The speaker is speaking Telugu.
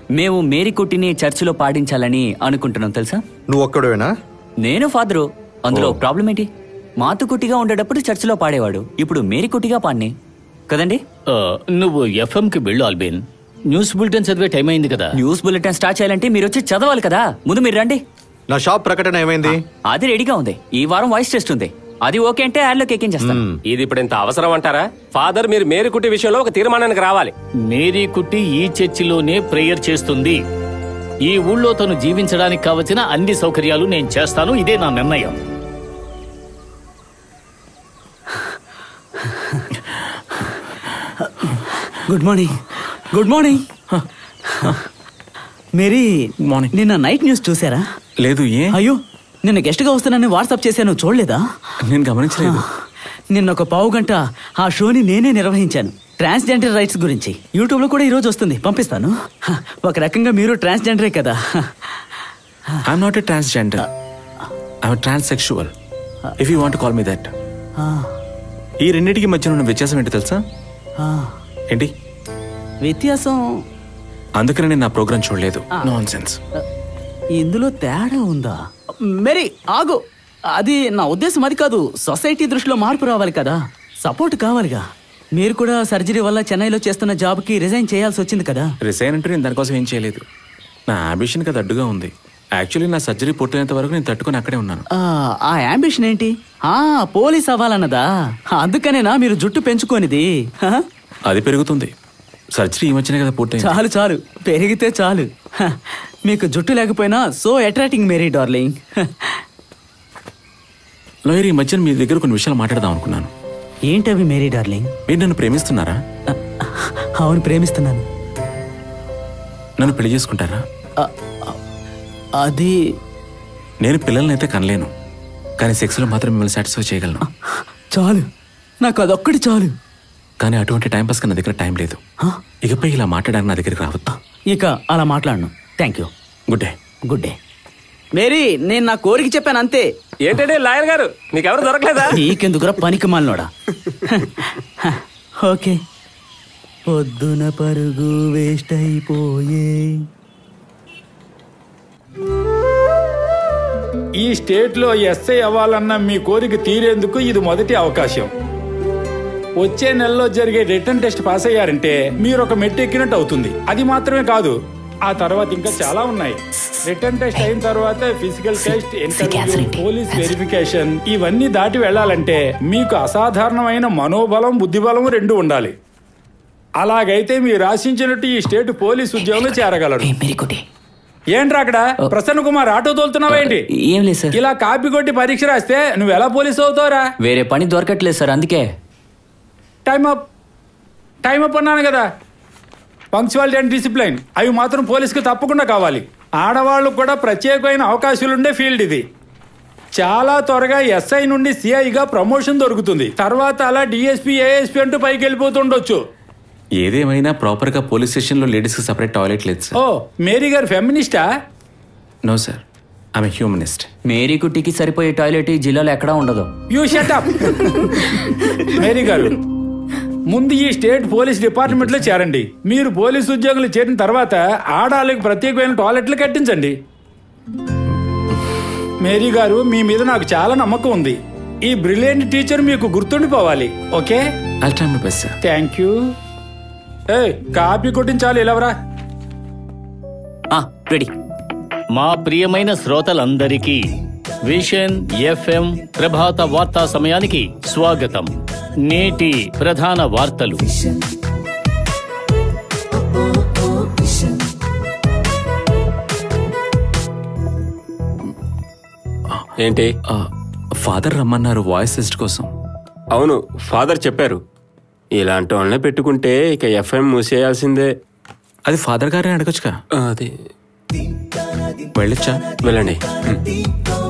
మేము మేరీ కుట్టిని చర్చిలో పాడించాలని అనుకుంటున్నాం తెలుసా. నువ్వు ఒక్కడేనా? నేను ఫాదరు. అందులో ప్రాబ్లం ఏంటి? మాతుకుట్టిగా ఉండేటప్పుడు చర్చిలో పాడేవాడు, ఇప్పుడు మేరీ కుట్టిగా పాడిని కదండి. నువ్వు ఎఫ్ఎం కి వెళ్ళు ఆల్బిన్. న్యూస్ బులెటిన్ చదివే టైం అయింది కదా. న్యూస్ బులెటిన్ స్టార్ట్ చేయాలంటే మీరు వచ్చి చదవాలి కదా. ముందు మీరు రండి. నా షాప్ ప్రకటన ఏమైంది? అది రెడీగా ఉంది. ఈ వారం వాయిస్ టెస్ట్ ఉంది. అది ఓకే అంటే యాడ్లోకి ఎక్కించేస్తాను. ఇది ఇప్పుడు ఇంత అవసరం అంటారా? ఫాదర్, మీరు మేరీ కుట్టి విషయంలో ఒక తీర్మానానికి రావాలి. మేరీ కుట్టి ఈ చర్చిలోనే ప్రేయర్ చేస్తుంది. ఈ ఊళ్ళో తను జీవించడానికి కావలసిన అన్ని సౌకర్యాలు నేను చేస్తాను. ఇదే నా నిర్ణయం. Good morning. Good morning. Mary, morning. నిన్న నైట్ న్యూస్ చూసారా? లేదు. ఏ? అయ్యో, నిన్న గెస్ట్గా వస్తానని వాట్సాప్ చేశాను, చూడలేదా? నేను గమనించలేదు. నిన్న ఒక పావు గంట ఆ షోని నేనే నిర్వహించాను. ట్రాన్స్జెండర్ రైట్స్ గురించి. యూట్యూబ్లో కూడా ఈరోజు వస్తుంది, పంపిస్తాను. ఒక రకంగా మీరు ట్రాన్స్జెండరే కదా. I'm not a transgender, I'm transsexual, if you want to call me that. ఈ రెండింటికి మధ్య ఉన్న వ్యత్యాసం ఏంటి తెలుసా? ఏంటి వ్యత్యాసం? అందుకనే నేను నా ప్రోగ్రామ్ చూడలేదు. నాన్సెన్స్. ఇందులో తేడా ఉందా? మేరీ ఆగు. అది నా ఉద్దేశం అది కాదు. సొసైటీ దృష్టిలో మార్పు రావాలి కదా, సపోర్ట్ కావాలిగా. మీరు కూడా సర్జరీ వల్ల చెన్నైలో చేస్తున్న జాబ్కి రిజైన్ చేయాల్సి వచ్చింది కదా. రిజైన్ అంటే నేను దానికోసం ఏం చేయలేదు. నా అంబిషన్ కదా అడ్డుగా ఉంది. యాక్చువల్లీ నా సర్జరీ పూర్తయినంత వరకు నేను తట్టుకుని అక్కడే ఉన్నాను. ఆ అంబిషన్ ఏంటి? పోలీస్ అవ్వాలన్నదా? అందుకనేనా మీరు జుట్టు పెంచుకోనిది? అది పెరుగుతుంది. సర్జరీ ఈ మధ్యనే కదా పూర్తయింది. చాలు చాలు, పెరిగితే చాలు. మీకు జుట్టు లేకపోయినా so attracting Mary darling. Lawyer, ఈ మధ్యన మీ దగ్గర కొన్ని విషయాలు మాట్లాడదాం అనుకున్నాను. ఏంటవి మేరీ డార్లింగ్? మీరు నన్ను ప్రేమిస్తున్నారా? అవును, ప్రేమిస్తున్నాను. నన్ను పెళ్లి చేసుకుంటారా? అది నేను పిల్లల్ని అయితే కనలేను, కానీ సెక్స్లో మాత్రం మిమ్మల్ని సాటిస్ఫై చేయగలను. చాలు, నాకు అదొక్కటి చాలు. కానీ అటువంటి టైంపాస్ నా దగ్గర టైం లేదు. ఇకపై ఇలా మాట్లాడడానికి నా దగ్గరికి రావద్దు. ఇక అలా మాట్లాడను. Thank you. Good day. Good day. Mary, నేను నా కోరిక చెప్పాను అంతే. ఏంటంటే లాయర్ గారు, మీకెవరు దొరకలేదా? నీకెందుకురా పనికి మాలినోడా. ఓకే. పొద్దున పరుగు వేస్ట్ అయిపోయే. ఈ స్టేట్లో ఎస్ఐ అవ్వాలన్న మీ కోరిక తీరేందుకు ఇది మొదటి అవకాశం. వచ్చే నెలలో జరిగే రిటర్న్ టెస్ట్ పాస్ అయ్యారంటే మీరు ఒక మెట్టు ఎక్కినట్టు అవుతుంది. అది మాత్రమే కాదు, ఆ తర్వాత ఇంకా చాలా ఉన్నాయి. రిటర్న్ టెస్ట్ అయిన తర్వాత physical test, interview, police verification, ఇవన్నీ దాటి వెళ్ళాలంటే మీకు అసాధారణమైన మనోబలం, బుద్ధిబలం రెండు ఉండాలి. అలాగైతే మీరు ఆశించినట్టు ఈ స్టేట్ పోలీస్ ఉద్యోగంలో చేరగలరు. ఏంట్రా అక్కడ ప్రసన్న కుమార్ ఆటో తోలుతున్నావేంటి? ఏం లేదు సార్. ఇలా కాపీ కొట్టి పరీక్ష రాస్తే నువ్వు ఎలా పోలీసు అవుతావురా? వేరే పని దొరకట్లేదు సార్, అందుకే. టైం అప్ అన్నాను కదా. పంక్చువాలిటీ అండ్ డిసిప్లైన్ అవి మాత్రం పోలీసుకి తప్పకుండా కావాలి. ఆడవాళ్ళకు కూడా ప్రత్యేకమైన అవకాశాలుండే ఫీల్డ్ ఇది. చాలా త్వరగా ఎస్ఐ నుండి సిఐగా ప్రమోషన్ దొరుకుతుంది. తర్వాత అలా డిఎస్పీ, ఏఎస్పీ అంటూ పైకి వెళ్ళిపోతుండొచ్చు. ఏదేమైనా ప్రాపర్ గా పోలీస్ స్టేషన్ లో లేడీస్ కి సెపరేట్ టాయిలెట్ లేదు సార్. ఓ, మేరీ గారు ఫెమినిస్టా? No sir, I'm humanist. Mary కుట్టికి సరిపోయే టాయిలెట్ ఈ జిల్లాలో ఎక్కడా ఉండదు. You shut up. మేరీ గారు, ముందు ఈ స్టేట్ పోలీస్ డిపార్ట్మెంట్ లో చేరండి. మీరు పోలీసు ఉద్యోగులు చేరిన తర్వాత ఆడాళ్ళకి ప్రత్యేకమైన టాయిలెట్లు కట్టించండి. మేరీ గారు, మీ మీద నాకు చాలా నమ్మకం ఉంది. ఈ బ్రిలియంట్ టీచర్ మీకు గుర్తుండిపోవాలి. ఓకే? Thank you. కాపీ కొట్టించాలి. ఇలావరా. రెడీ. మా ప్రియమైన శ్రోతలందరికీ విషన్ ఎఫ్ఎం ప్రభాత వార్తా సమయానికి స్వాగతం. నేటి ప్రధాన వార్తలు. ఏంటి? ఫాదర్ రమ్మన్నారు వాయిస్ టెస్ట్ కోసం. అవును, ఫాదర్ చెప్పారు. ఇలాంటి వాళ్ళనే పెట్టుకుంటే ఇక ఎఫ్ఎం మూసేయాల్సిందే. అది ఫాదర్ గారే అడగచ్చుగా. అది వెళ్ళొచ్చా? వెళ్ళండి.